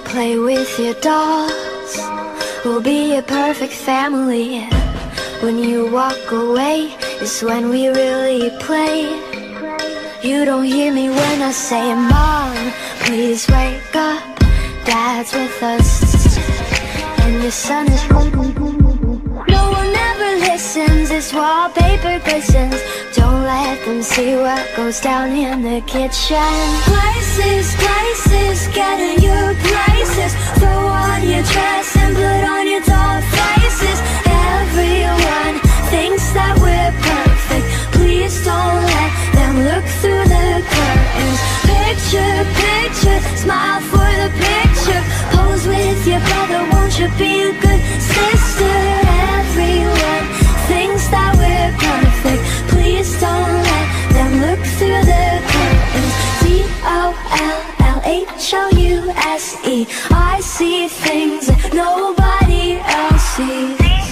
Play with your dolls, we'll be a perfect family. When you walk away is when we really play. You don't hear me when I say, Mom, please wake up, Dad's with us, and your son is waiting. No one ever listens, this wallpaper glistens. Don't let them see what goes down in the kitchen. Places, places, get in your places. Throw on your dress and put on your doll faces. Everyone thinks that we're perfect. Please don't let them look through the curtains. Picture, picture, smile for the picture. Pose with your brother, won't you be a good sister? Everyone thinks that we're perfect. Please don't let them look through the curtains. DOLLHOUSE, I see things that nobody else sees.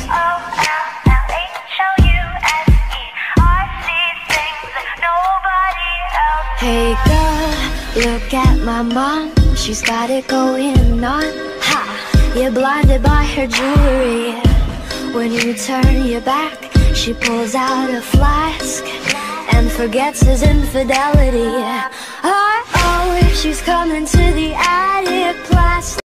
Hey girl, look at my mom, she's got it going on. Ha! You're blinded by her jewelry. When you turn your back, she pulls out a flask and forgets his infidelity. Oh, she's coming to the attic.